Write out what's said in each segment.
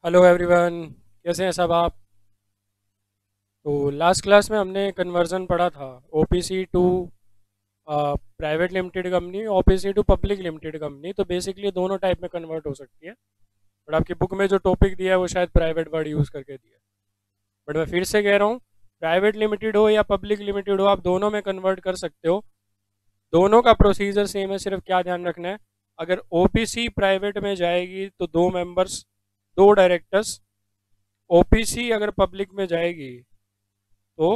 Hello everyone, कैसे हैं सब आप। तो लास्ट क्लास में हमने कन्वर्जन पढ़ा था OPC to private limited company, OPC to public limited company. तो बेसिकली दोनों टाइप में कन्वर्ट हो सकती है। बट आपकी बुक में जो टॉपिक दिया है वो शायद प्राइवेट वर्ड यूज़ करके दिया है। बट मैं फिर से कह रहा हूँ, प्राइवेट लिमिटेड हो या पब्लिक लिमिटेड हो, आप दोनों में कन्वर्ट कर सकते हो। दोनों का प्रोसीजर सेम है, सिर्फ क्या ध्यान रखना है, अगर ओपीसी प्राइवेट में जाएगी तो दो मेंबर्स, दो डायरेक्टर्स। ओपीसी अगर पब्लिक में जाएगी तो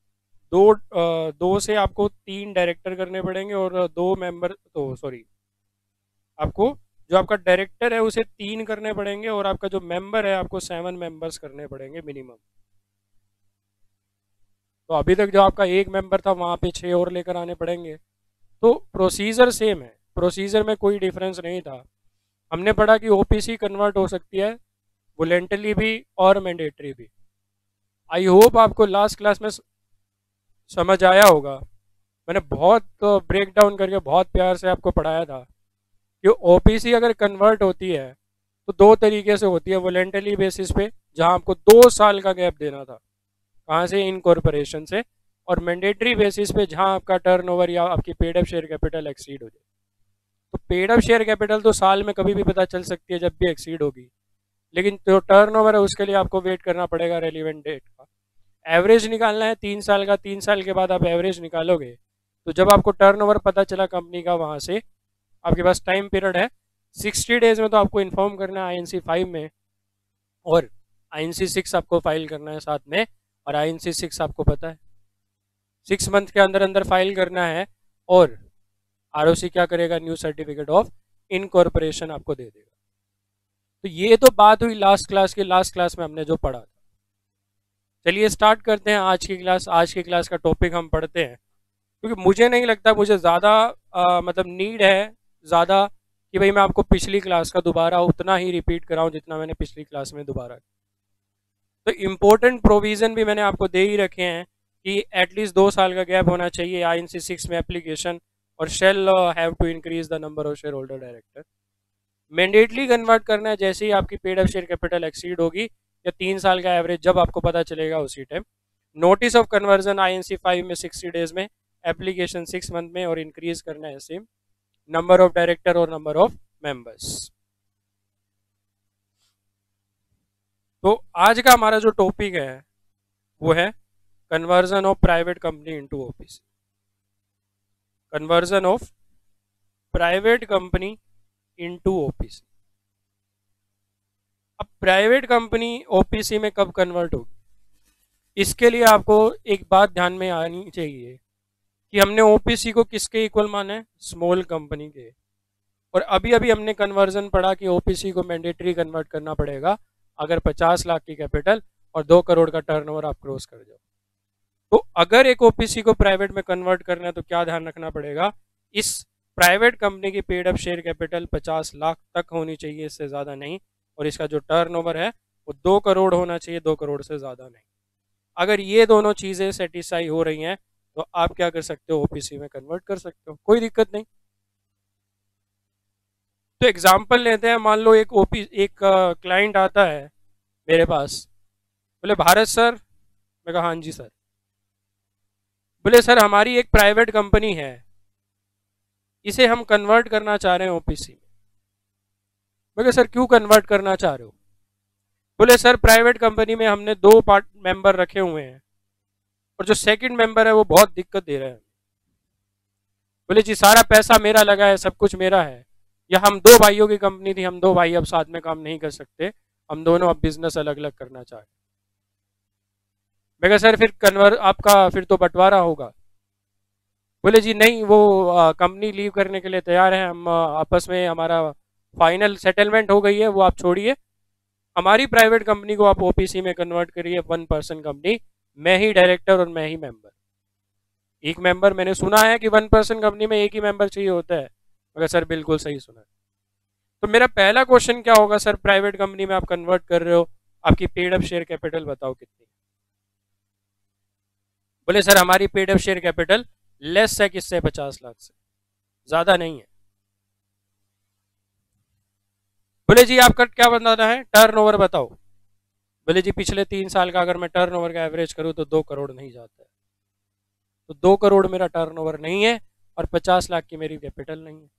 दो से आपको तीन डायरेक्टर करने पड़ेंगे, और दो मेंबर तो सॉरी, आपको जो आपका डायरेक्टर है उसे तीन करने पड़ेंगे, और आपका जो मेंबर है आपको 7 मेंबर्स करने पड़ेंगे मिनिमम। तो अभी तक जो आपका एक मेंबर था वहाँ पे 6 और लेकर आने पड़ेंगे। तो प्रोसीजर सेम है, प्रोसीजर में कोई डिफरेंस नहीं था। हमने पढ़ा कि ओपीसी कन्वर्ट हो सकती है वॉलेंटरी भी और मैंडेटरी भी। आई होप आपको लास्ट क्लास में समझ आया होगा। मैंने बहुत ब्रेक डाउन करके बहुत प्यार से आपको पढ़ाया था कि ओपीसी अगर कन्वर्ट होती है तो दो तरीके से होती है। वॉलेंटरी बेसिस पे, जहां आपको 2 साल का गैप देना था, कहाँ से, इनकॉर्पोरेशन से। और मैंडेटरी बेसिस पे, जहां आपका टर्नओवर या आपकी paid up share capital exceed हो जाए। तो पेड अप शेयर कैपिटल तो साल में कभी भी पता चल सकती है जब भी एक्सीड होगी, लेकिन जो टर्नओवर है उसके लिए आपको वेट करना पड़ेगा रेलिवेंट डेट का। एवरेज निकालना है 3 साल का, 3 साल के बाद आप एवरेज निकालोगे। तो जब आपको टर्नओवर पता चला कंपनी का, वहां से आपके पास टाइम पीरियड है 60 डेज में, तो आपको इन्फॉर्म करना है INC 5 में, और INC 6 आपको फाइल करना है साथ में। और INC 6 आपको पता है 6 मंथ के अंदर अंदर फाइल करना है, और ROC क्या करेगा, न्यू सर्टिफिकेट ऑफ इनकॉर्पोरेशन आपको दे देगा। तो ये तो बात हुई लास्ट क्लास की। लास्ट क्लास में हमने जो पढ़ा था, चलिए स्टार्ट करते हैं आज की क्लास। आज की क्लास का टॉपिक हम पढ़ते हैं, क्योंकि मुझे नहीं लगता मुझे ज़्यादा मतलब नीड है ज़्यादा कि भाई मैं आपको पिछली क्लास का दोबारा उतना ही रिपीट कराऊं जितना मैंने पिछली क्लास में दोबारा। तो इम्पोर्टेंट प्रोविज़न भी मैंने आपको दे ही रखे हैं कि एटलीस्ट 2 साल का गैप होना चाहिए INC 6 में एप्लीकेशन, और shall have to increase the number of shareholder director. Mandatorily convert करना है जैसे ही आपकी paid up share capital exceed होगी, या 3 साल का एवरेज जब आपको पता चलेगा उसी time. Notice of conversion INC 5 में 60 डेज में, एप्लीकेशन 6 मंथ में, और इंक्रीज करना है सेम नंबर ऑफ डायरेक्टर और नंबर ऑफ मेंबर्स। तो आज का हमारा जो टॉपिक है वो है conversion of private company into OPC. Conversion of private company into OPC. अब प्राइवेट कंपनी ओपीसी में कब कन्वर्ट होगी, इसके लिए आपको एक बात ध्यान में आनी चाहिए कि हमने ओपीसी को किसके इक्वल माना है, स्मॉल कंपनी के। और अभी अभी हमने कन्वर्जन पढ़ा कि ओपीसी को मैंडेटरी कन्वर्ट करना पड़ेगा अगर 50 लाख की कैपिटल और 2 करोड़ का टर्नओवर आप क्रॉस कर जाओ। तो अगर एक ओपीसी को प्राइवेट में कन्वर्ट करना है तो क्या ध्यान रखना पड़ेगा, इस प्राइवेट कंपनी की paid up share capital 50 lakh तक होनी चाहिए, इससे ज़्यादा नहीं। और इसका जो टर्नओवर है वो 2 करोड़ होना चाहिए, 2 करोड़ से ज़्यादा नहीं। अगर ये दोनों चीज़ें सेटिस्फाई हो रही हैं तो आप क्या कर सकते हो, ओपीसी में कन्वर्ट कर सकते हो, कोई दिक्कत नहीं। तो एग्जाम्पल लेते हैं, मान लो एक क्लाइंट आता है मेरे पास, बोले भारत सर। मैं कहा हाँ जी सर। बोले सर हमारी एक प्राइवेट कंपनी है, इसे हम कन्वर्ट करना चाह रहे हैं ओपीसी में। मैं कहा सर क्यों कन्वर्ट करना चाह रहे हो। बोले सर प्राइवेट कंपनी में हमने 2 पार्ट मेंबर रखे हुए हैं, और जो सेकंड मेंबर है वो बहुत दिक्कत दे रहा है। बोले जी सारा पैसा मेरा लगा है, सब कुछ मेरा है, या हम 2 भाइयों की कंपनी थी, हम 2 भाई अब साथ में काम नहीं कर सकते, हम दोनों अब बिजनेस अलग अलग करना चाह रहे हैं। मैं कहा सर फिर कन्वर्ट आपका फिर तो बंटवारा होगा। बोले जी नहीं, वो कंपनी लीव करने के लिए तैयार है, हम आपस में हमारा फाइनल सेटलमेंट हो गई है, वो आप छोड़िए, हमारी प्राइवेट कंपनी को आप ओपीसी में कन्वर्ट करिए, 1 पर्सन कंपनी, मैं ही डायरेक्टर और मैं ही मेंबर। एक मेंबर, मैंने सुना है कि 1 पर्सन कंपनी में एक ही मेंबर चाहिए होता है। मगर सर बिल्कुल सही सुना है। तो मेरा पहला क्वेश्चन क्या होगा, सर प्राइवेट कंपनी में आप कन्वर्ट कर रहे हो, आपकी पेड अप शेयर कैपिटल बताओ कितनी। बोले सर हमारी paid up share capital less है किससे, 50 लाख से, ज्यादा नहीं है। बोले जी आपका क्या बताना है, टर्नओवर बताओ। बोले जी पिछले 3 साल का अगर मैं टर्नओवर का एवरेज करूँ तो 2 करोड़ नहीं जाता है। तो 2 करोड़ मेरा टर्नओवर नहीं है और 50 लाख की मेरी कैपिटल नहीं है।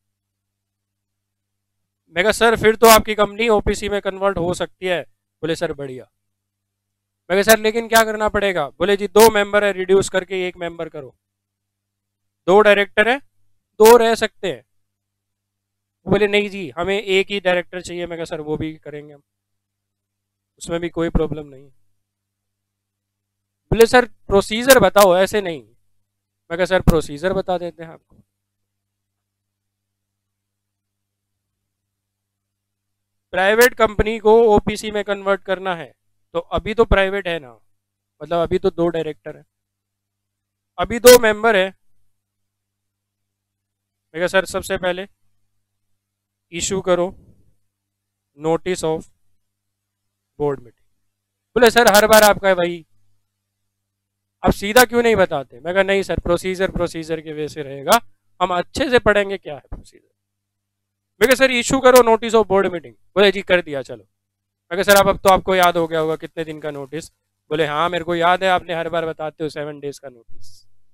मैं कहा सर फिर तो आपकी कंपनी ओपीसी में कन्वर्ट हो सकती है। बोले सर बढ़िया। मैं कहा सर लेकिन क्या करना पड़ेगा? बोले जी 2 मेंबर है, रिड्यूस करके 1 मेंबर करो। 2 डायरेक्टर है, 2 रह सकते हैं। बोले नहीं जी हमें एक ही डायरेक्टर चाहिए। मैं कहा सर वो भी करेंगे हम, उसमें भी कोई प्रॉब्लम नहीं है। बोले सर प्रोसीजर बताओ, ऐसे नहीं। मैं कहा सर प्रोसीजर बता देते हैं आपको। प्राइवेट कंपनी को ओपीसी में कन्वर्ट करना है तो अभी तो प्राइवेट है ना, मतलब अभी तो 2 डायरेक्टर है, अभी 2 मेंबर है। मैं कहा सर सबसे पहले इशू करो नोटिस ऑफ बोर्ड मीटिंग। बोले सर हर बार आपका है भाई, आप सीधा क्यों नहीं बताते? मैं कहा नहीं सर प्रोसीजर प्रोसीजर के वे से रहेगा, हम अच्छे से पढ़ेंगे क्या है प्रोसीजर। मैं कहा सर इशू करो नोटिस ऑफ बोर्ड मीटिंग। बोले जी कर दिया चलो। मैं कहा सर अब तो आपको याद हो गया होगा कितने दिन का नोटिस। बोले हाँ मेरे को याद है, आपने हर बार बताते हो 7 डेज का नोटिस।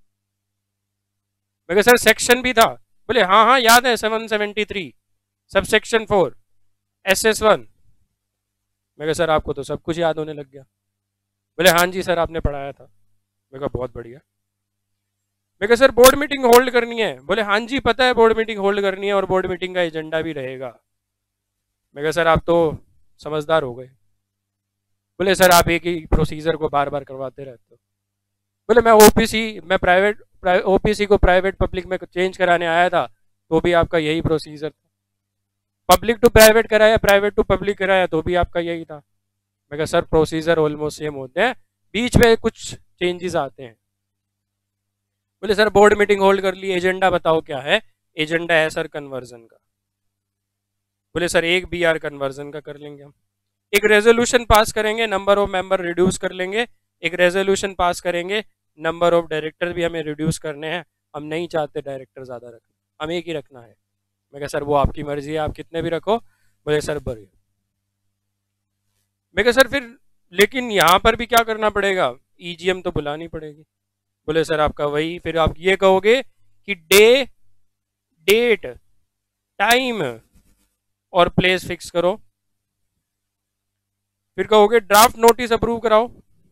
मैं कहा सर सेक्शन भी था। बोले हाँ हाँ याद है 773 सब सेक्शन 4 SS1। मैं कहा सर आपको तो सब कुछ याद होने लग गया। बोले हाँ जी सर आपने पढ़ाया था। मैं कहा बहुत बढ़िया। मैं कहा सर बोर्ड मीटिंग होल्ड करनी है। बोले हाँ जी पता है बोर्ड मीटिंग होल्ड करनी है और बोर्ड मीटिंग का एजेंडा भी रहेगा। मैं कहा सर आप तो समझदार हो गए। बोले सर आप एक ही प्रोसीजर को बार बार करवाते रहते हो। बोले मैं ओपीसी मैं प्राइवेट ओपीसी को प्राइवेट पब्लिक में चेंज कराने आया था तो भी आपका यही प्रोसीजर था, पब्लिक टू प्राइवेट कराया प्राइवेट टू पब्लिक कराया तो भी आपका यही था। मैं कहा सर प्रोसीजर ऑलमोस्ट सेम होते हैं, बीच में कुछ चेंजेस आते हैं। बोले सर बोर्ड मीटिंग होल्ड कर ली, एजेंडा बताओ क्या है? एजेंडा है सर कन्वर्जन का। बोले सर एक बीआर कन्वर्जन का कर लेंगे हम, एक रेजोल्यूशन पास करेंगे, नंबर ऑफ मेंबर रिड्यूस कर लेंगे, एक रेजोल्यूशन पास करेंगे, नंबर ऑफ डायरेक्टर भी हमें रिड्यूस करने हैं, हम नहीं चाहते डायरेक्टर ज्यादा रखना, हम एक ही रखना है। मैं कहा सर वो आपकी मर्जी है, आप कितने भी रखो। बोले सर बढ़िया। मैं कहा सर फिर लेकिन यहाँ पर भी क्या करना पड़ेगा? ईजीएम तो बुलानी पड़ेगी। बोले सर आपका वही, फिर आप ये कहोगे कि डे डेट टाइम और प्लेस फिक्स करो, फिर कहोगे ड्राफ्ट नोटिस अप्रूव कराओ,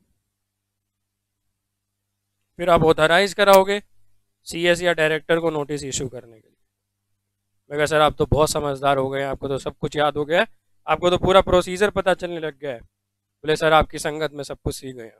फिर आप ऑथराइज कराओगे सीएस या डायरेक्टर को नोटिस इशू करने के लिए। मैं कहा सर आप तो बहुत समझदार हो गए, आपको तो सब कुछ याद हो गया है, आपको तो पूरा प्रोसीजर पता चलने लग गया है। बोले सर आपकी संगत में सब कुछ सीख गए।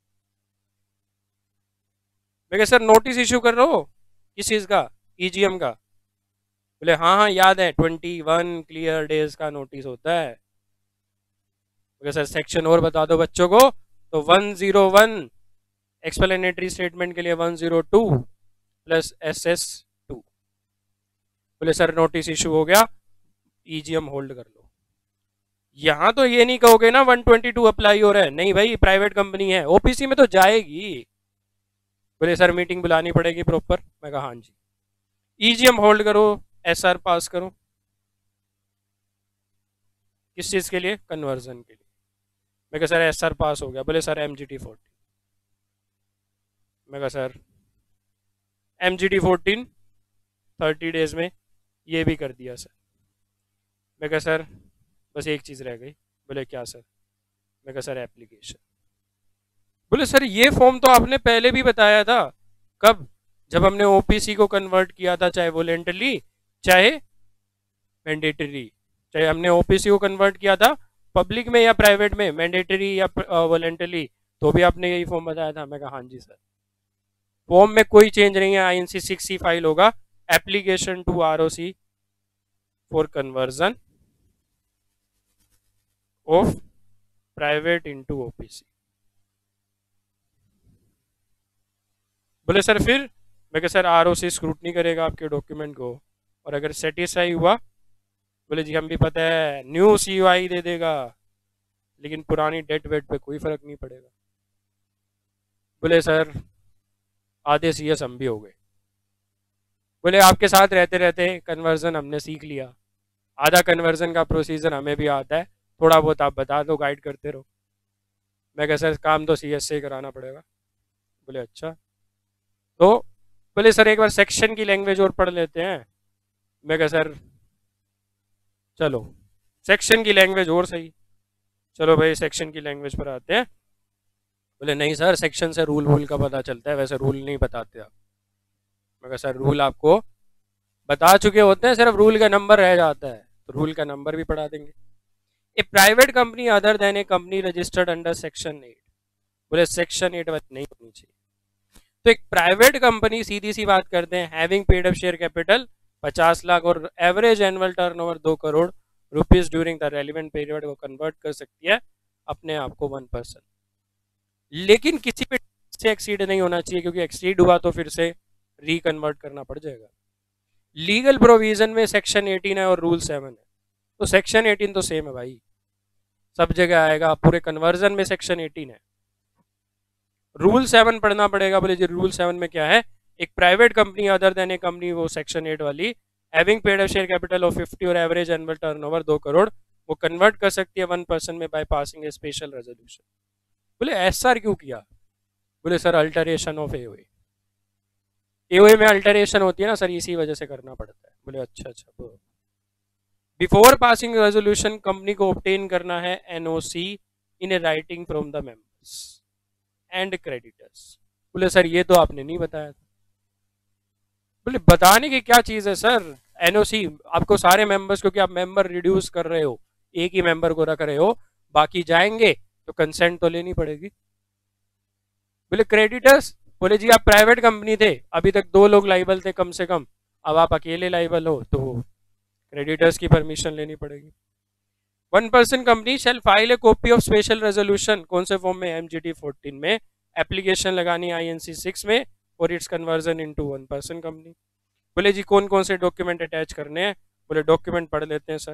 मैं कहा सर नोटिस इशू कर रहे हो किस चीज़ का? ईजीएम का। बोले हाँ हाँ याद है 21 क्लियर डेज का नोटिस होता है। मैं सर सेक्शन और बता दो बच्चों को। तो 101 एक्सप्लेनेटरी स्टेटमेंट के लिए 102 प्लस SS2। बोले सर नोटिस इशू हो गया, ईजीएम होल्ड कर लो। यहां तो ये नहीं कहोगे ना 122 अप्लाई हो रहा है, नहीं भाई प्राइवेट कंपनी है, ओपीसी में तो जाएगी। बोले सर मीटिंग बुलानी पड़ेगी प्रॉपर। मैं कहा हाँ जी। ईजीएम होल्ड करो, एसआर पास करो, किस चीज के लिए? कन्वर्जन के लिए। मैं कहा सर एसआर पास हो गया। बोले सर MGT 14। मैं कहा सर MGT 14 30 डेज में ये भी कर दिया सर। मैं कहा सर बस एक चीज़ रह गई। बोले क्या सर? मैं कहा सर एप्लीकेशन। बोले सर ये फॉर्म तो आपने पहले भी बताया था। कब? जब हमने ओपीसी को कन्वर्ट किया था, चाहे वॉलेंटरी चाहे मैंडेटरी। चाहे हमने ओपीसी को कन्वर्ट किया था पब्लिक में या प्राइवेट में, मैंडेटरी या वॉलेंटरी, तो भी आपने यही फॉर्म बताया था। मैं कहा हाँ जी सर। फॉर्म में कोई चेंज नहीं है, INC 6C फाइल होगा, application to ROC for conversion of private into OPC. बोले सर फिर? मैं कहा सर ROC स्क्रूटनी करेगा आपके डॉक्यूमेंट को, और अगर सेटिस्फाई हुआ, बोले जी हम भी पता है न्यू CUI दे देगा, लेकिन पुरानी डेट वेट पे कोई फर्क नहीं पड़ेगा। बोले सर आधे CS हम भी हो गए। बोले आपके साथ रहते रहते कन्वर्जन हमने सीख लिया, आधा कन्वर्जन का प्रोसीजर हमें भी आता है, थोड़ा बहुत आप बता दो, गाइड करते रहो। मैं कहा सर काम तो CS से ही कराना पड़ेगा। बोले अच्छा। तो बोले सर एक बार सेक्शन की लैंग्वेज और पढ़ लेते हैं। मैं कहा सर चलो सेक्शन की लैंग्वेज और सही, चलो भाई सेक्शन की लैंग्वेज पर आते हैं। बोले नहीं सर सेक्शन से रूल वूल का पता चलता है, वैसे रूल नहीं बताते आप। मैं कहा सर रूल आपको बता चुके होते हैं, सिर्फ रूल का नंबर रह जाता है, तो रूल का नंबर भी पढ़ा देंगे। A private company other than a company registered under section 8। बोले सेक्शन 8 नहीं होनी चाहिए। तो एक प्राइवेट कंपनी सीधी सी बात करते हैं, having paid up share capital 50 lakh और average annual turnover 2 crore rupees during the relevant period को कन्वर्ट कर सकती है अपने आप को 1%, लेकिन किसी पे से एक्सीड नहीं होना चाहिए, क्योंकि एक्सीड हुआ तो फिर से रिकन्वर्ट करना पड़ जाएगा। लीगल प्रोविजन में सेक्शन 18 है और रूल 7 है, तो सेक्शन 18 तो सेम है भाई, सब जगह आएगा, पूरे कन्वर्जन में सेक्शन 18 है। रूल 7 पढ़ना पड़ेगा। बोले जी रूल 7 में क्या है, एक private company other than a company, वो सेक्शन 8 वाली, having paid up share capital of 50 और एवरेज एनुअल टर्नओवर 2 करोड़, वो कन्वर्ट कर सकती है 1% में by passing a special resolution. बोले एसआर क्यों किया? बोले sir alteration of AOA, AOA में अल्टरेशन होती है ना सर, इसी वजह से करना पड़ता है। बोले अच्छा अच्छा। बिफोर पासिंग रेजोल्यूशन कंपनी को ऑब्टेन करना है NOC in a writing from the members and creditors. बोले सर ये तो आपने नहीं बताया था। बोले बताने की क्या चीज है सर, एनओसी आपको सारे मेंबर्स, क्योंकि आप मेंबर रिड्यूस कर रहे हो, एक ही मेंबर को रख रहे हो, बाकी जाएंगे तो कंसेंट तो लेनी पड़ेगी। बोले क्रेडिटर्स, बोले जी आप प्राइवेट कंपनी थे, अभी तक 2 लोग लाइबल थे कम से कम, अब आप अकेले लाइबल हो तो क्रेडिटर्स की परमिशन लेनी पड़ेगी। 1% company shall file a copy of special resolution, कौन से फॉर्म में, MGT 14 में, एप्लीकेशन लगानी INC 6 में और इट्स कन्वर्जन इनटू 1% कंपनी। बोले जी कौन कौन से डॉक्यूमेंट अटैच करने हैं? बोले डॉक्यूमेंट पढ़ लेते हैं सर।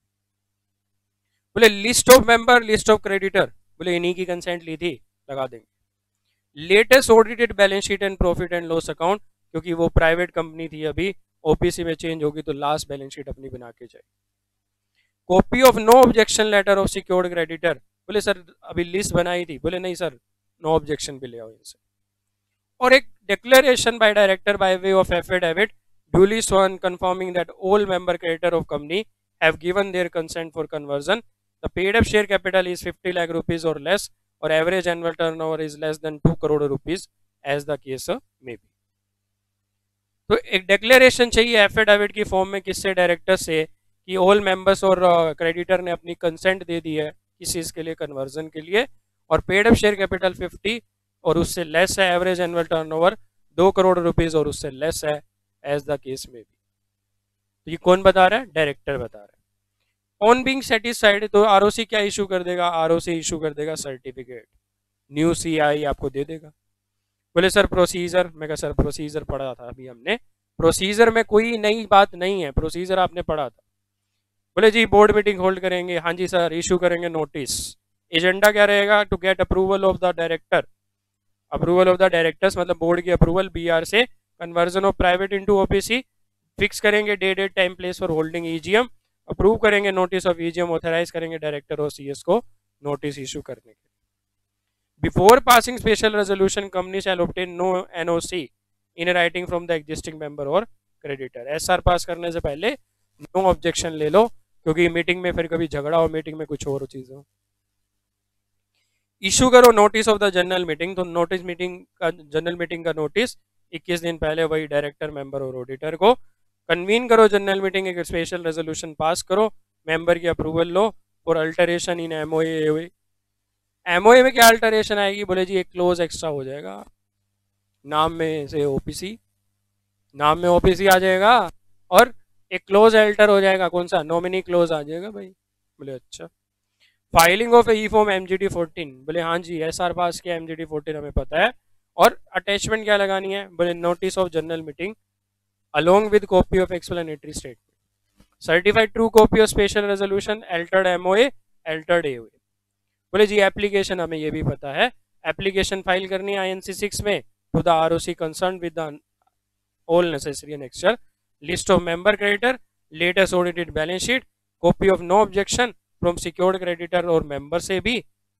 बोले list of member, list of creditor, बोले इन्हीं की कंसेंट ली थी, लगा देंगे। Latest audited balance sheet and profit and loss account, क्योंकि वो प्राइवेट कंपनी थी, अभी OPC में चेंज होगी तो लास्ट बैलेंस शीट अपनी बना के जाए। Copy of no objection letter of secured creditor, बोले सर अभी लिस्ट बनाई थी, बोले नहीं सर नो ऑब्जेक्शन भी ले आओ इनसे। और एक declaration by director by way of affidavit duly sworn confirming that all member creditor of company have given their consent for conversion, the paid up share capital is 50 lakh rupees or less or average annual turnover is less than 2 crore rupees as the case may be। तो एक declaration चाहिए affidavit की form में, किससे, director से, कि all members और creditor ने अपनी कंसेंट दे दी है किस चीज के लिए, कन्वर्जन के लिए, और पेड अप शेयर कैपिटल 50 और उससे लेस है, average annual turnover 2 crore rupees और उससे लेस है एज द केस में भी। तो ये कौन बता रहा है? डायरेक्टर बता रहा है। ऑन बीइंग सेटिस्फाइड, तो ROC क्या इशू कर देगा? ROC इशू कर देगा सर्टिफिकेट, न्यू CI आपको दे देगा। बोले सर प्रोसीजर, मैं कहा सर प्रोसीजर पढ़ा था अभी हमने, प्रोसीजर में कोई नई बात नहीं है, प्रोसीजर आपने पढ़ा था। बोले जी बोर्ड मीटिंग होल्ड करेंगे, हाँ जी सर, इशू करेंगे नोटिस। एजेंडा क्या रहेगा? To get approval of the director, approval of the directors मतलब बोर्ड की अप्रूवल, BR से, conversion of private into OPC, fix करेंगे date time place for holding EGM, approve करेंगे नोटिस ऑफ EGM, ऑथराइज करेंगे director और CS को notice issue करने के। Before passing special resolution company shall obtain no NOC in writing from the existing member और creditor. SR pass करने से पहले नो ऑब्जेक्शन ले लो, क्योंकि मीटिंग में फिर कभी झगड़ा हो, मीटिंग में कुछ और चीज हो। इशू करो notice of the general meeting, तो नोटिस मीटिंग का, जनरल मीटिंग का नोटिस 21 दिन पहले वही डायरेक्टर, मेंबर और ऑडिटर को कन्वीन करो जनरल मीटिंग, एक स्पेशल रेजोल्यूशन पास करो, मेंबर की अप्रूवल लो for alteration in MOA। MOA में क्या अल्टरेशन आएगी? बोले जी एक क्लोज एक्स्ट्रा हो जाएगा, नाम में से OPC, नाम में OPC आ जाएगा और एक क्लोज अल्टर हो जाएगा, कौन सा? नॉमिनी क्लोज आ जाएगा भाई। बोले अच्छा। Filing of e form MGT 14, बोले हाँ जी SR पास किया, MGT 14 हमें पता है। और अटैचमेंट क्या लगानी है? बोले notice of general meeting along with copy of explanatory statement, certified true copy of special resolution, altered MOA, altered AOA। बोले जी एप्लीकेशन हमें ये भी पता है, एप्लीकेशन फाइल करनी है INC 6 में to the ROC concern with the all necessary annexure, list of member creditor, latest audited balance sheet, copy of no objection from secured creditor और मेंबर से भी,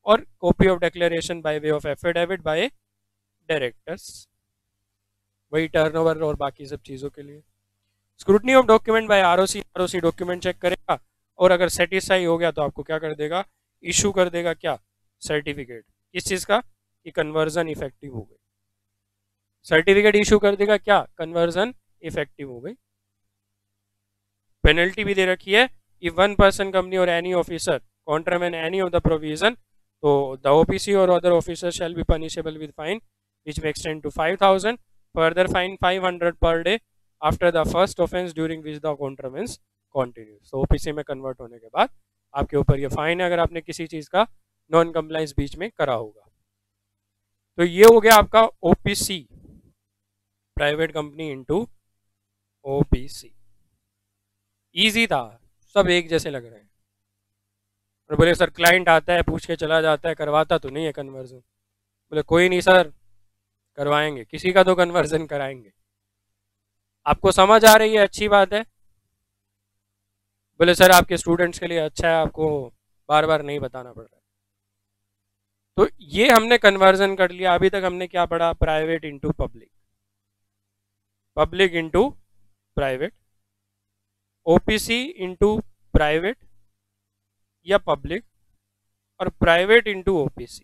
और copy of declaration by way of affidavit by directors, वही turnover और बाकी सब चीज़ों के लिए। Scrutiny of document by ROC, ROC document check करेगा और अगर सेटिस्फाई हो गया तो आपको क्या कर देगा, इशू कर देगा क्या, सर्टिफिकेट। किस चीज़ का, कि कन्वर्जन इफेक्टिव हो गई। सर्टिफिकेट इशू कर देगा क्या, कन्वर्जन इफेक्टिव हो गई। पेनल्टी भी दे रखी है, if one person company or any officer contravene any of the provision, तो the OPC or other officer shall be punishable with fine which may extend to 5,000, further fine 500 per day after the first offense during which the contravention continues। तो OPC में convert होने के बाद आपके ऊपर ये fine है अगर आपने किसी चीज़ का नॉन कंप्लाइंस बीच में करा होगा। तो ये हो गया आपका OPC, private company into OPC। Easy था, सब एक जैसे लग रहे हैं। और बोले सर क्लाइंट आता है पूछ के चला जाता है, करवाता तो नहीं है कन्वर्जन। बोले कोई नहीं सर, करवाएंगे, किसी का तो कन्वर्जन कराएंगे। आपको समझ आ रही है, अच्छी बात है। बोले सर आपके स्टूडेंट्स के लिए अच्छा है, आपको बार बार नहीं बताना पड़ रहा है। तो ये हमने कन्वर्जन कर लिया। अभी तक हमने क्या पढ़ा, private into public, public into private, OPC into private या पब्लिक, और private into OPC,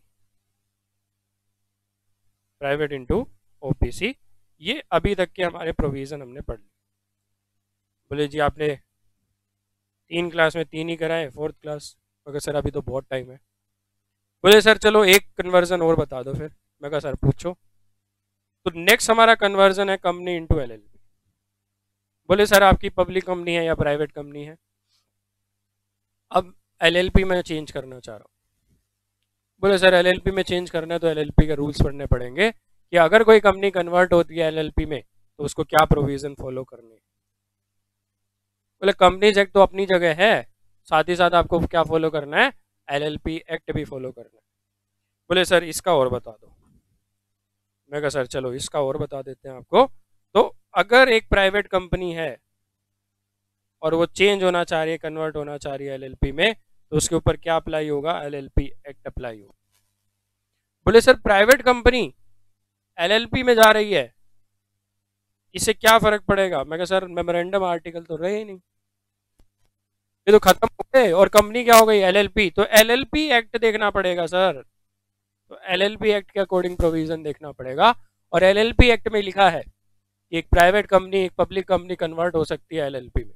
private into OPC। ये अभी तक के हमारे प्रोविजन हमने पढ़ लिए। बोले जी आपने 3 क्लास में 3 ही कराए, 4th क्लास। मगर सर अभी तो बहुत टाइम है। बोले सर चलो एक कन्वर्जन और बता दो फिर। मैं कहा सर पूछो। तो नेक्स्ट हमारा कन्वर्जन है कंपनी इंटू LLP। बोले सर आपकी पब्लिक कंपनी है या प्राइवेट कंपनी है, अब LLP में चेंज करना चाह रहा हूँ। बोले सर LLP में चेंज करना है तो LLP के रूल्स पढ़ने पड़ेंगे कि अगर कोई कंपनी कन्वर्ट होती है LLP में तो उसको क्या प्रोविजन फॉलो करने हैं। बोले कंपनीज एक्ट तो अपनी जगह है, साथ ही साथ आपको क्या फॉलो करना है, LLP एक्ट भी फॉलो करना है। बोले सर इसका और बता दो। मैं कहा सर चलो इसका और बता देते हैं आपको। तो अगर एक प्राइवेट कंपनी है और वो चेंज होना चाह रही है, कन्वर्ट होना चाह रही है LLP में, तो उसके ऊपर क्या अप्लाई होगा, LLP एक्ट अप्लाई होगा। बोले सर प्राइवेट कंपनी LLP में जा रही है, इससे क्या फर्क पड़ेगा। मैं कहा सर मेमोरेंडम आर्टिकल तो रहे ही नहीं, ये तो खत्म हो गए और कंपनी क्या हो गई, LLP। तो LLP एक्ट देखना पड़ेगा सर, तो LLP एक्ट के अकॉर्डिंग प्रोविजन देखना पड़ेगा। और LLP एक्ट में लिखा है कि एक प्राइवेट कंपनी एक पब्लिक कंपनी कन्वर्ट हो सकती है LLP में।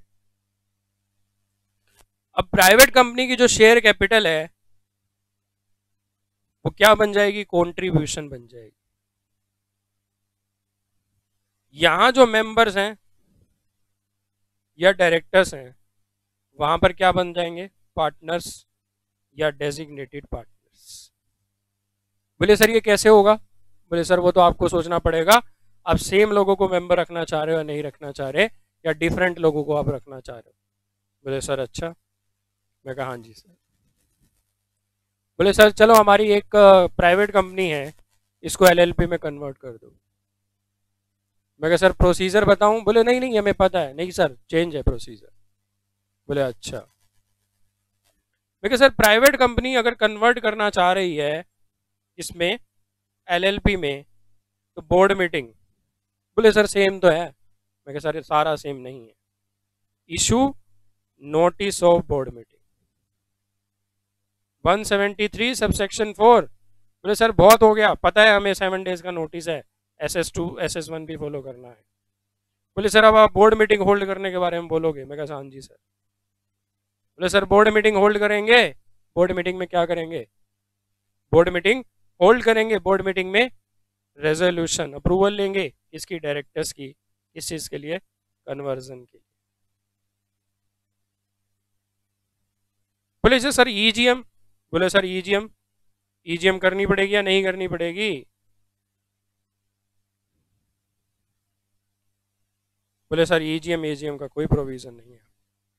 अब प्राइवेट कंपनी की जो शेयर कैपिटल है वो क्या बन जाएगी, कॉन्ट्रीब्यूशन बन जाएगी। यहां जो मेंबर्स हैं या डायरेक्टर्स हैं वहां पर क्या बन जाएंगे, पार्टनर्स या डेजिग्नेटेड पार्टनर्स। बोले सर ये कैसे होगा। बोले सर वो तो आपको सोचना पड़ेगा, आप सेम लोगों को मेंबर रखना चाह रहे हो या नहीं रखना चाह रहे, या डिफरेंट लोगों को आप रखना चाह रहे हो। बोले सर अच्छा। मैं कहा हाँ जी सर। बोले सर चलो हमारी एक प्राइवेट कंपनी है, इसको LLP में कन्वर्ट कर दो। मैं कहा सर प्रोसीजर बताऊं। बोले नहीं नहीं हमें पता है। नहीं सर चेंज है प्रोसीजर। बोले अच्छा। मैं कहा सर प्राइवेट कंपनी अगर कन्वर्ट करना चाह रही है इसमें LLP में तो बोर्ड मीटिंग। बोले सर सेम तो है। मैं कहा सर सारा सेम नहीं है, issue notice of board meeting 173 subsection 4। बोले सर बहुत हो गया, पता है हमें 7 डेज का नोटिस है, SS2 SS1 भी फॉलो करना है। बोले सर अब आप बोर्ड मीटिंग होल्ड करने के बारे में बोलोगे। मैं कहा हाँ जी सर। बोले सर बोर्ड मीटिंग होल्ड करेंगे, बोर्ड मीटिंग में क्या करेंगे, बोर्ड मीटिंग होल्ड करेंगे, बोर्ड मीटिंग में रेजोल्यूशन अप्रूवल लेंगे इसकी, डायरेक्टर्स की, इस चीज के लिए, कन्वर्जन के लिए। बोले सर EGM। बोले सर EGM करनी पड़ेगी या नहीं करनी पड़ेगी। बोले सर EGM का कोई प्रोविजन नहीं है।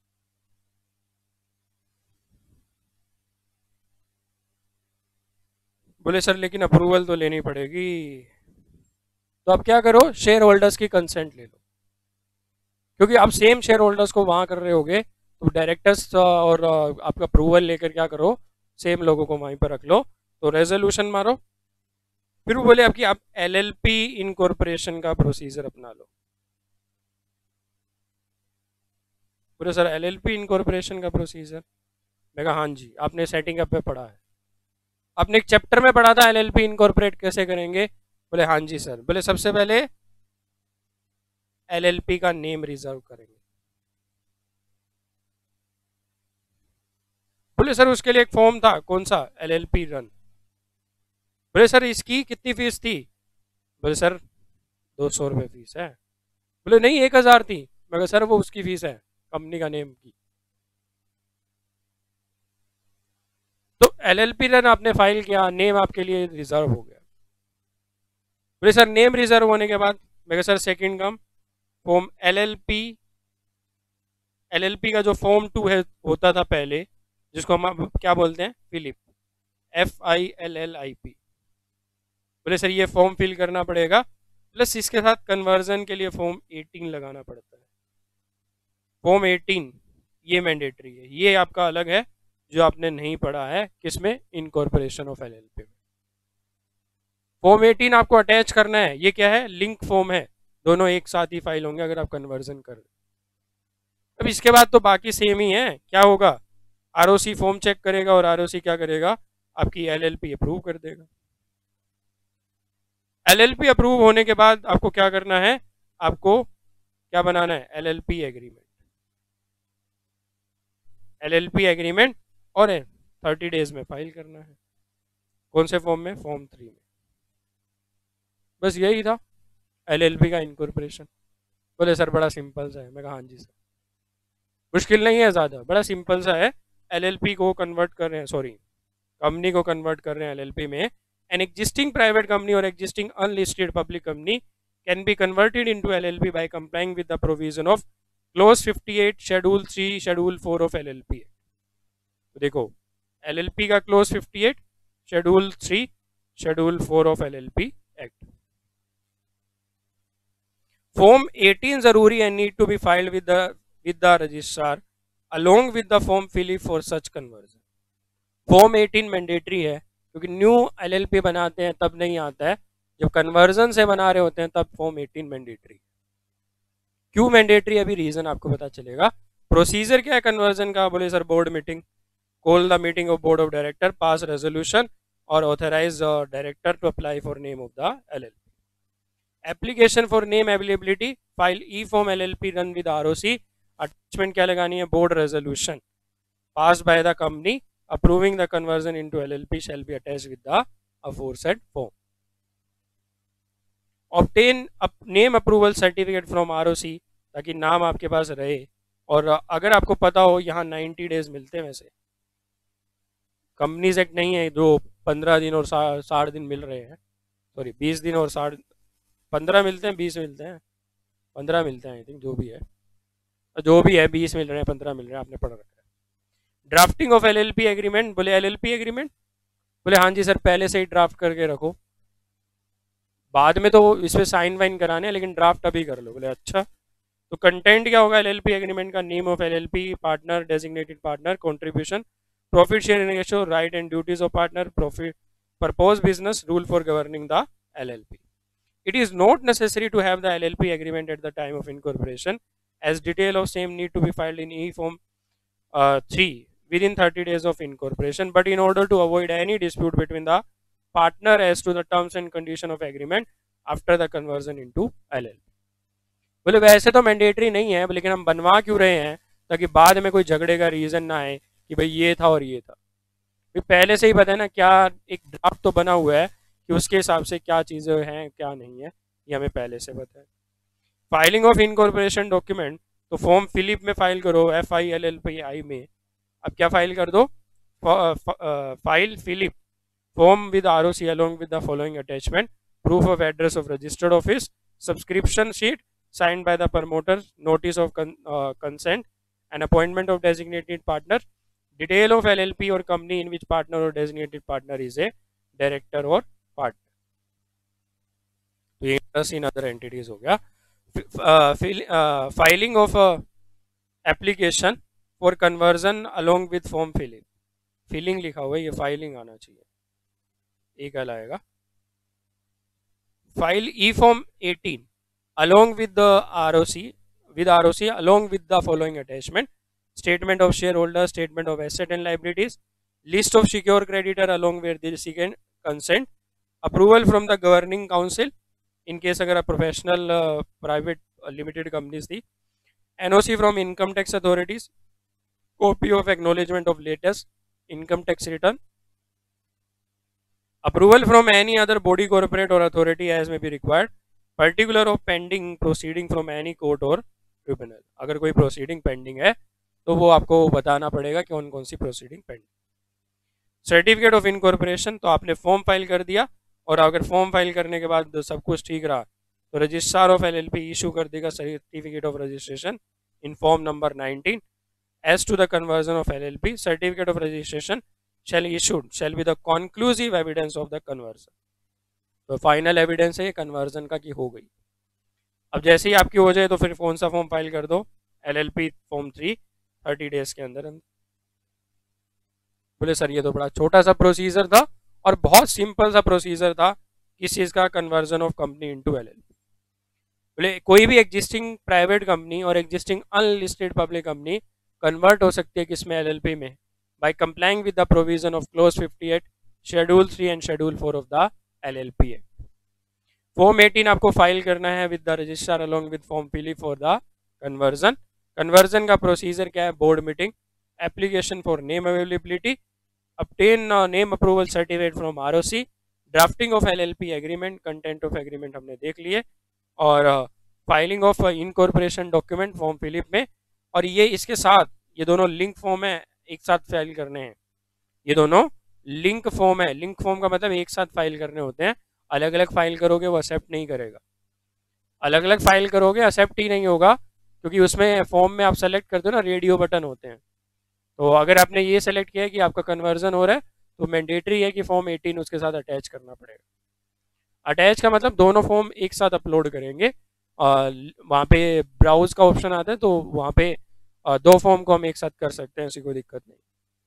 बोले सर लेकिन अप्रूवल तो लेनी पड़ेगी। तो आप क्या करो, शेयर होल्डर्स की कंसेंट ले लो, क्योंकि आप सेम शेयर होल्डर्स को वहां कर रहे होगे, तो डायरेक्टर्स और आपका अप्रूवल लेकर क्या करो, सेम लोगों को वहीं पर रख लो, तो रेजोल्यूशन मारो, फिर वो बोले आपकी आप LLP इनकॉर्पोरेशन का प्रोसीजर अपना लो। बोले सर LLP इनकॉर्पोरेशन का प्रोसीजर? मैं कहा हाँ जी, आपने सेटिंग अप पे पढ़ा है, आपने एक चैप्टर में पढ़ा था LLP इनकॉर्पोरेट कैसे करेंगे? बोले हाँ जी सर। बोले सबसे पहले LLP का नेम रिजर्व करेंगे। बोले सर उसके लिए एक फॉर्म था, कौन सा? LLP run. बोले सर इसकी कितनी फीस थी? बोले सर 200 रुपये फीस है। बोले नहीं 1000 थी। मैं कहा सर वो उसकी फीस है, कंपनी का नेम की। तो LLP रन आपने फाइल किया, नेम आपके लिए रिजर्व हो गया। बोले सर नेम रिजर्व होने के बाद? मैं कहा सर सेकंड काम फॉर्म LLP का जो फॉर्म 2 है होता था पहले, जिसको हम अब क्या बोलते हैं, फिलिप, FILLIP। बोले सर ये फॉर्म फिल करना पड़ेगा, प्लस इसके साथ कन्वर्जन के लिए फॉर्म 18 लगाना पड़ता है। फॉर्म 18 ये मैंडेटरी है, ये आपका अलग है जो आपने नहीं पढ़ा है किसमें, इनकॉर्पोरेशन ऑफ LLP में। फॉर्म 18 आपको अटैच करना है, ये क्या है, लिंक फॉर्म है, दोनों एक साथ ही फाइल होंगे अगर आप कन्वर्जन कर। अब इसके बाद तो बाकी सेम ही है, क्या होगा, ROC फॉर्म चेक करेगा और ROC क्या करेगा, आपकी LLP अप्रूव कर देगा। LLP अप्रूव होने के बाद आपको क्या करना है, आपको क्या बनाना है, LLP एग्रीमेंट। LLP एग्रीमेंट और 30 डेज में फाइल करना है। कौन से फॉर्म में, फॉर्म 3 में। बस यही था LLP का इनकॉर्पोरेशन। बोले सर बड़ा सिंपल सा है। मैं कहा हाँ जी सर, मुश्किल नहीं है ज़्यादा, बड़ा सिंपल सा है। LLP को कन्वर्ट कर रहे हैं, सॉरी कंपनी को कन्वर्ट कर रहे हैं LLP में। एन एग्जिस्टिंग प्राइवेट कंपनी और existing unlisted public company can be converted into LLP by complying with the provision of clause 58 schedule 3 schedule 4 of LLP। तो देखो LLP का clause 58 schedule 3 schedule 4 of LLP act. Form 18 जरूरी है, need to be filed with the registrar along with the form FiLLiP for such conversion. Form 18 mandatory है क्योंकि new LLP बनाते हैं तब नहीं आता है, जब कन्वर्जन से बना रहे होते हैं तब फॉर्म 18 मैंडेटरी। क्यों मैंडेटरी, अभी रीजन आपको पता चलेगा। प्रोसीजर क्या है कन्वर्जन का? बोले sir board meeting, call the meeting of board of director, pass resolution और authorise director to apply for name of the LLP। Application for name availability, file e form LLP run with ROC। Attachment क्या लगानी है, board resolution pass by the company approving the conversion into LLP shall be attached with the aforesaid form. Obtain name approval certificate from ROC ताकि नाम आपके पास रहे। और अगर आपको पता हो यहाँ 90 डेज मिलते हैं, वैसे कंपनीज एक्ट नहीं है जो 15 दिन और 60 दिन मिल रहे हैं, सॉरी 20 दिन और 15 मिलते हैं, 20 मिलते हैं, 15 मिलते हैं आई थिंक, जो भी है 20 मिल रहे हैं, 15 मिल रहे हैं, आपने पढ़ रखा है। ड्राफ्टिंग ऑफ LLP एग्रीमेंट, बोले LLP एग्रीमेंट? बोले हाँ जी सर पहले से ही ड्राफ्ट करके रखो, बाद में तो इस पर साइन वाइन कराने हैं, लेकिन ड्राफ्ट अभी कर लो। बोले अच्छा। तो कंटेंट क्या होगा LLP एग्रीमेंट का, name of LLP, partner, designated partner, contribution, profit sharing ratio, right and duties of partner, profit purpose business, rule for governing the LLP। It is not necessary to have the LLP agreement at the time of incorporation, as detail of same need to be filed in E-Form 3 within 30 days of incorporation. But in order to avoid any dispute between the partner as to the terms and condition of agreement after the conversion into LLP. बोले वैसे तो mandatory नहीं है, लेकिन हम बनवा क्यों रहे हैं, ताकि बाद में कोई झगड़े का रीजन ना आए कि भाई ये था और ये था। फिर पहले से ही पता है ना, क्या एक ड्राफ्ट तो बना हुआ है कि उसके हिसाब से क्या चीज़ें हैं क्या नहीं है, ये हमें पहले से पता है। फाइलिंग ऑफ इनकॉर्पोरेशन डॉक्यूमेंट, तो फॉर्म फिलिप में फाइल करो, FILLPI में। अब क्या फाइल कर दो, file FiLLiP form with ROC along with the following attachment, proof of address of registered office, subscription sheet signed by the promoter, notice of consent, and appointment of designated partner, detail of LLP or company in which partner or designated partner is a director or partner. तो ये interest in other entities हो गया। Filing of application for conversion along with form filing, filing लिखा हुआ है, ये filing आना चाहिए। ये कहलाएगा। File e form 18 along with the ROC along with the following attachment: statement of shareholder, statement of asset and liabilities, list of secure creditor along with the second consent, approval from the governing council in case अगर professional private limited companies थी, NOC from income tax authorities, copy of acknowledgement of latest income tax return, approval from any other body, corporate or authority as may be required, particular of pending proceeding from any court or tribunal. अगर कोई proceeding pending है तो वो आपको बताना पड़ेगा कि कौन कौन सी proceeding pending. Certificate of incorporation, तो आपने फॉर्म फाइल कर दिया और अगर फॉर्म फाइल करने के बाद सब कुछ ठीक रहा तो रजिस्ट्रार ऑफ LLP इशू कर देगा certificate of registration in form number 19 as to the conversion of LLP. Certificate of registration shall be the conclusive evidence of the conversion. तो फाइनल एविडेंस है ये कन्वर्जन का कि हो गई। अब जैसे ही आपकी हो जाए तो फिर कौन सा फॉर्म फाइल कर दो, LLP फॉर्म 3 30 डेज के अंदर। बोले सर ये तो बड़ा छोटा सा प्रोसीजर था और बहुत सिंपल सा प्रोसीजर था किस चीज का, conversion of company into LLP। बोले कोई भी एग्जिस्टिंग प्राइवेट कंपनी और existing unlisted public company convert हो सकती है किसमें, LLP में, by complying with the provision of clause 58 schedule 3 and schedule 4 of the LLP act. Form 18 आपको फाइल करना है with the registrar along with form fill for the conversion. Conversion का procedure क्या है, board meeting, application for name availability, obtain name approval certificate from ROC, drafting of LLP agreement, content of agreement हमने देख लिए, और filing of incorporation document form FiLLiP में। और ये इसके साथ ये दोनों लिंक फॉर्म है, एक साथ फाइल करने हैं। ये दोनों लिंक फॉर्म है, लिंक फॉर्म का मतलब एक साथ फाइल करने होते हैं। अलग अलग फाइल करोगे वो एक्सेप्ट नहीं करेगा, अलग अलग फाइल करोगे एक्सेप्ट ही नहीं होगा, क्योंकि उसमें फॉर्म में आप सेलेक्ट करते हो ना, रेडियो बटन होते हैं। तो अगर आपने ये सेलेक्ट किया है कि आपका कन्वर्जन हो रहा है तो मैंडेटरी है कि फॉर्म 18 उसके साथ अटैच करना पड़ेगा। अटैच का मतलब दोनों फॉर्म एक साथ अपलोड करेंगे, वहाँ पे ब्राउज का ऑप्शन आता है तो वहाँ पे दो फॉर्म को हम एक साथ कर सकते हैं, ऐसी कोई दिक्कत नहीं।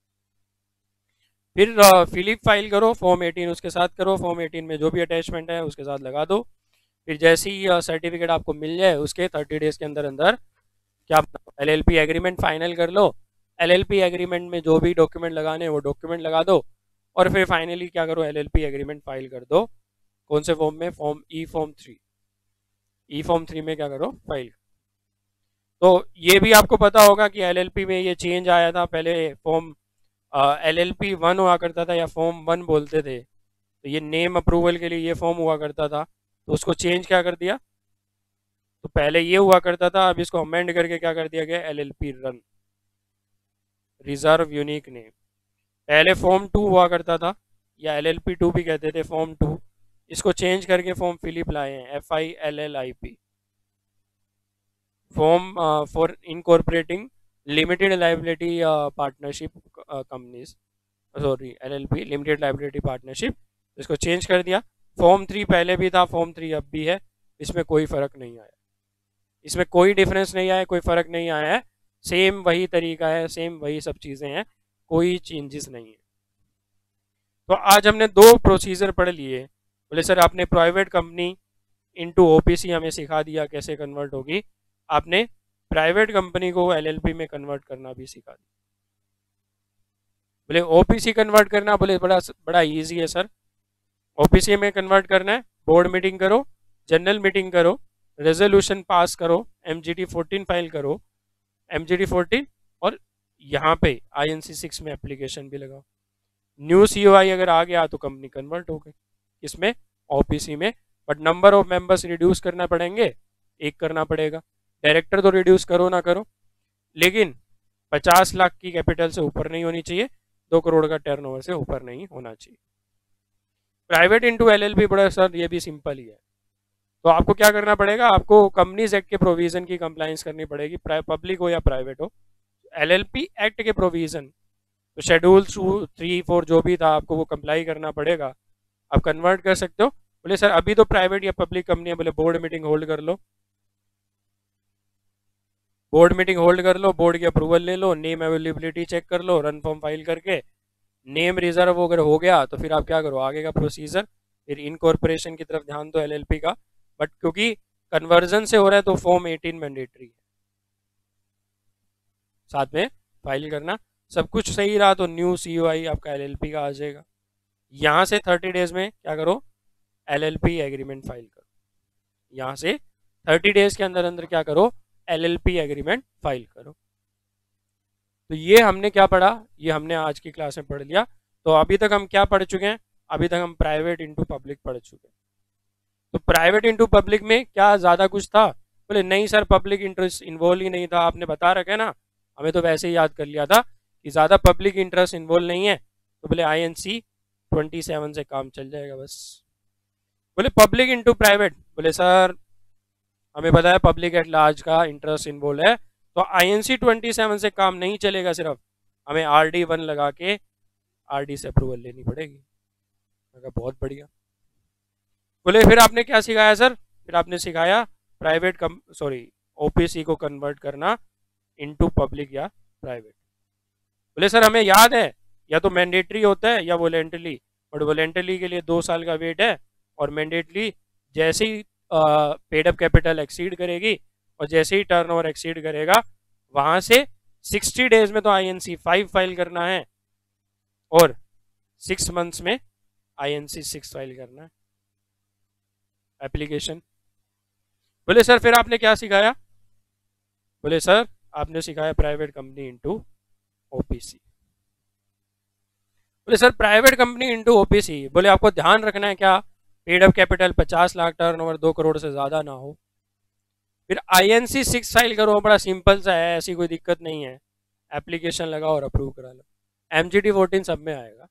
फिर फिलिप फाइल करो, फॉर्म 18 उसके साथ करो, फॉर्म 18 में जो भी अटैचमेंट है उसके साथ लगा दो। फिर जैसे ही सर्टिफिकेट आपको मिल जाए उसके 30 डेज के अंदर अंदर क्या LLP एग्रीमेंट फाइनल कर लो। LLP एग्रीमेंट में जो भी डॉक्यूमेंट लगाने वो डॉक्यूमेंट लगा दो और फिर फाइनली क्या करो, LLP एग्रीमेंट फाइल कर दो। कौन से फॉर्म में, फॉर्म ई फॉर्म 3 में क्या करो, फाइल। तो ये भी आपको पता होगा कि LLP में ये चेंज आया था, पहले फॉर्म LLP 1 हुआ करता था या फॉर्म 1 बोलते थे, तो ये नेम अप्रूवल के लिए ये फॉर्म हुआ करता था, तो उसको चेंज क्या कर दिया, तो पहले ये हुआ करता था, अब इसको अमेंड करके क्या कर दिया गया, LLP RUN reserve unique name. पहले फॉर्म 2 हुआ करता था या LLP 2 भी कहते थे, फॉर्म 2, इसको चेंज करके फॉर्म फिलिप लाए हैं, FILLIP, form for incorporating limited liability partnership companies, sorry LLP limited liability partnership, इसको चेंज कर दिया। फॉर्म 3 पहले भी था, फॉर्म 3 अब भी है, इसमें कोई फर्क नहीं आया, इसमें कोई डिफरेंस नहीं आया, कोई फर्क नहीं आया है, सेम वही तरीका है, सेम वही सब चीज़ें हैं, कोई चेंजेस नहीं है। तो आज हमने दो प्रोसीजर पढ़ लिए। बोले सर आपने प्राइवेट कंपनी इनटू OPC हमें सिखा दिया कैसे कन्वर्ट होगी, आपने प्राइवेट कंपनी को LLP में कन्वर्ट करना भी सिखा दिया। बोले OPC कन्वर्ट करना, बोले बड़ा इजी है सर। OPC में कन्वर्ट करना है, बोर्ड मीटिंग करो, जनरल मीटिंग करो, रेजोल्यूशन पास करो, MGT 14 फाइल करो, MGT 14, और यहाँ पे INC 6 में एप्लीकेशन भी लगाओ। न्यू COI अगर आ गया तो कंपनी कन्वर्ट हो गई, इसमें OPC में। But number of members reduce करना पड़ेंगे, एक करना पड़ेगा। डायरेक्टर तो रिड्यूस करो ना करो, लेकिन 50 लाख की कैपिटल से ऊपर नहीं होनी चाहिए, 2 करोड़ का टर्नओवर से ऊपर नहीं होना चाहिए। प्राइवेट इनटू LLP बड़ा सर ये भी सिंपल ही है। तो आपको क्या करना पड़ेगा, आपको कंपनीज एक्ट के प्रोविजन की कंप्लायंस करनी पड़ेगी, पब्लिक हो या प्राइवेट हो। LLP एक्ट के प्रोविजन, तो शेड्यूल 2, 3, 4 जो भी था आपको वो कंप्लाई करना पड़ेगा, आप कन्वर्ट कर सकते हो। बोले सर अभी तो प्राइवेट या पब्लिक कंपनी है, बोले बोर्ड मीटिंग होल्ड कर लो, बोर्ड मीटिंग होल्ड कर लो, बोर्ड की अप्रूवल ले लो, नेम अवेलेबिलिटी चेक कर लो, रन फॉर्म फाइल करके नेम रिजर्व अगर हो गया तो फिर आप क्या करो, आगे का प्रोसीजर, फिर इनकॉर्पोरेशन की तरफ ध्यान दो एलएलपी का। बट क्योंकि कन्वर्जन से हो रहा है तो फॉर्म 18 मैंडेटरी है, साथ में फाइल करना। सब कुछ सही रहा तो न्यू सीओआई आपका एलएलपी का आ जाएगा। यहाँ से 30 डेज में क्या करो, एलएलपी एग्रीमेंट फाइल करो। यहाँ से 30 डेज के अंदर अंदर क्या करो, एलएलपी एग्रीमेंट फाइल करो। तो ये हमने क्या पढ़ा, ये हमने आज की क्लास में पढ़ लिया। तो अभी तक हम क्या पढ़ चुके हैं, अभी तक हम प्राइवेट इंटू पब्लिक पढ़ चुके हैं। तो प्राइवेट इंटू पब्लिक में क्या ज़्यादा कुछ था, बोले नहीं सर पब्लिक इंटरेस्ट इन्वॉल्व ही नहीं था, आपने बता रखा है ना, हमें तो वैसे ही याद कर लिया था कि ज़्यादा पब्लिक इंटरेस्ट इन्वॉल्व नहीं है, तो बोले INC 27 से काम चल जाएगा बस। बोले पब्लिक इंटू प्राइवेट, बोले सर हमें पता है पब्लिक एट लार्ज का इंटरेस्ट इन्वॉल्व है, तो INC 27 से काम नहीं चलेगा, सिर्फ हमें RD1 लगा के RD से अप्रूवल लेनी पड़ेगी। मैं कहा बहुत बढ़िया। बोले फिर आपने क्या सिखाया सर, फिर आपने सिखाया प्राइवेट OPC को कन्वर्ट करना इनटू पब्लिक या प्राइवेट। बोले सर हमें याद है या तो मैंडेटरी होता है या वॉलेंटरी, बट वॉलेंटरी के लिए 2 साल का वेट है, और मैंडेटरी जैसे ही पेड अप कैपिटल एक्सीड करेगी और जैसे ही टर्नओवर एक्सीड करेगा वहां से 60 डेज में तो INC 5 फाइल करना है, और 6 मंथ्स में INC 6 फाइल करना है एप्लीकेशन। बोले सर फिर आपने क्या सिखाया, बोले सर आपने सिखाया प्राइवेट कंपनी इनटू OPC। बोले sir private company into OPC, बोले आपको ध्यान रखना है क्या, paid up capital 50 lakh, turnover 2 crore से ज्यादा ना हो। फिर INC 6 फाइल करो, बड़ा सिंपल सा है, ऐसी कोई दिक्कत नहीं है, एप्लीकेशन लगाओ और अप्रूव करा लो, MGT 14 सब में आएगा।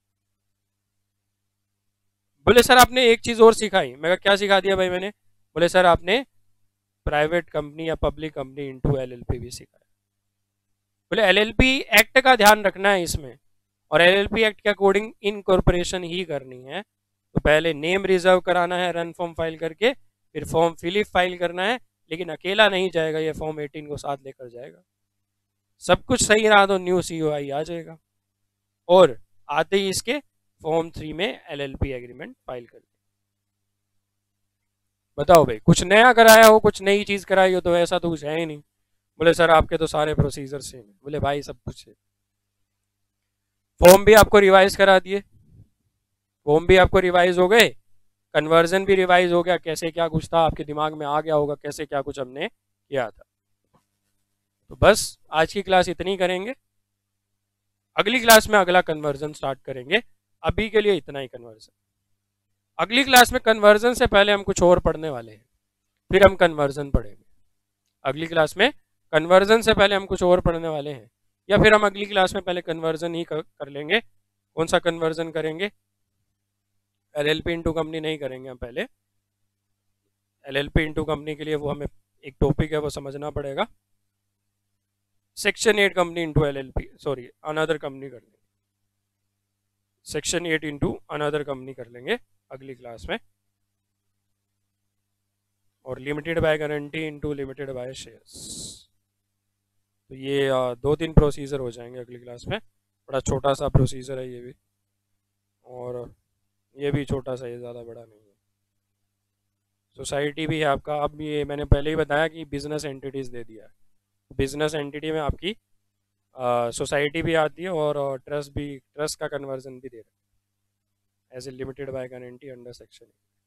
बोले सर आपने एक चीज और सिखाई, मैं क्या सिखा दिया भाई मैंने, बोले सर आपने प्राइवेट कंपनी या पब्लिक कंपनी इनटू LLP भी सिखाया। बोले LLP एक्ट का ध्यान रखना है इसमें, और LLP एक्ट के अकॉर्डिंग इनकॉर्पोरेशन ही करनी है। तो पहले नेम रिजर्व कराना है रन फॉर्म फाइल करके, फिर फॉर्म फिलिप फाइल करना है, लेकिन अकेला नहीं जाएगा, ये फॉर्म 18 को साथ लेकर जाएगा। सब कुछ सही रहा तो न्यू COI आ जाएगा, और आते ही इसके फॉर्म 3 में LLP एग्रीमेंट फाइल कर। बताओ भाई कुछ नया कराया हो, कुछ नई चीज कराई हो, तो ऐसा तो कुछ है ही नहीं। बोले सर आपके तो सारे प्रोसीजर सेम है। बोले भाई सब कुछ है, फॉर्म भी आपको रिवाइज करा दिए, फॉर्म भी आपको रिवाइज हो गए, कन्वर्जन भी रिवाइज हो गया, कैसे क्या कुछ था आपके दिमाग में आ गया होगा, कैसे क्या कुछ हमने किया था। तो बस आज की क्लास इतनी करेंगे, अगली क्लास में अगला कन्वर्जन स्टार्ट करेंगे, अभी के लिए इतना ही कन्वर्जन। अगली क्लास में कन्वर्जन से पहले हम कुछ और पढ़ने वाले हैं, फिर हम कन्वर्जन पढ़ेंगे। अगली क्लास में कन्वर्जन से पहले हम कुछ और पढ़ने वाले हैं, या फिर हम अगली क्लास में पहले कन्वर्जन ही कर लेंगे। कौन सा कन्वर्जन करेंगे, LLP इंटू कंपनी नहीं करेंगे हम पहले। LLP इंटू कंपनी के लिए वो हमें एक टॉपिक है वो समझना पड़ेगा। Section 8 company into LLP, sorry another company कर लेंगे, सेक्शन 8 इंटू अनदर कंपनी कर लेंगे अगली क्लास में, और limited by guarantee into limited by shares. तो ये 2-3 प्रोसीजर हो जाएंगे अगली क्लास में, बड़ा छोटा सा प्रोसीजर है ये भी, और ये भी छोटा सा, ये ज़्यादा बड़ा नहीं है। सोसाइटी भी है आपका, अब ये मैंने पहले ही बताया कि बिजनेस एंटिटीज़ दे दिया है, बिजनेस एंटिटी में आपकी सोसाइटी भी आती है, और ट्रस्ट का कन्वर्जन भी दे रहा है as a limited by guarantee under section.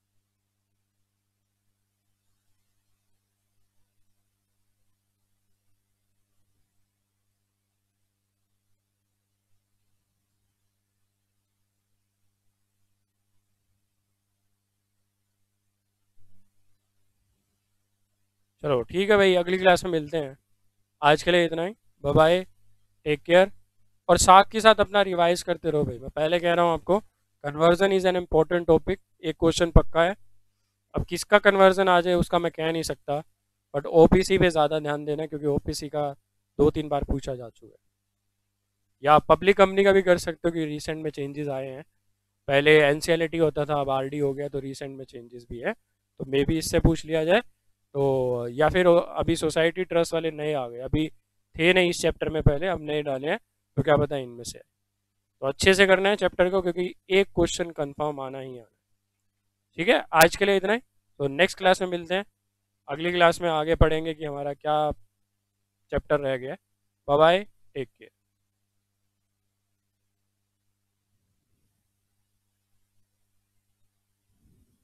चलो ठीक है भाई, अगली क्लास में मिलते हैं, आज के लिए इतना ही, बाय बाय, टेक केयर। और साथ के साथ अपना रिवाइज करते रहो भाई, मैं पहले कह रहा हूँ आपको, conversion is an important topic, एक क्वेश्चन पक्का है। अब किसका कन्वर्जन आ जाए उसका मैं कह नहीं सकता, बट OPC पे ज़्यादा ध्यान देना, क्योंकि OPC का 2-3 बार पूछा जा चुका है। या पब्लिक कंपनी का भी कर सकते हो कि रिसेंट में चेंजेस आए हैं, पहले NCLT होता था, अब RD हो गया, तो रिसेंट में चेंजेस भी है, तो मे बी इससे पूछ लिया जाए। तो या फिर अभी सोसाइटी ट्रस्ट वाले नए आ गए, अभी थे नहीं इस चैप्टर में पहले, अब नए डाले हैं, तो क्या पता इनमें से है। तो अच्छे से करना है चैप्टर को, क्योंकि एक क्वेश्चन कंफर्म आना ही आना। ठीक है, आज के लिए इतना ही। तो नेक्स्ट क्लास में मिलते हैं। अगली क्लास में आगे पढ़ेंगे कि हमारा क्या चैप्टर रह गया। Bye bye, take care.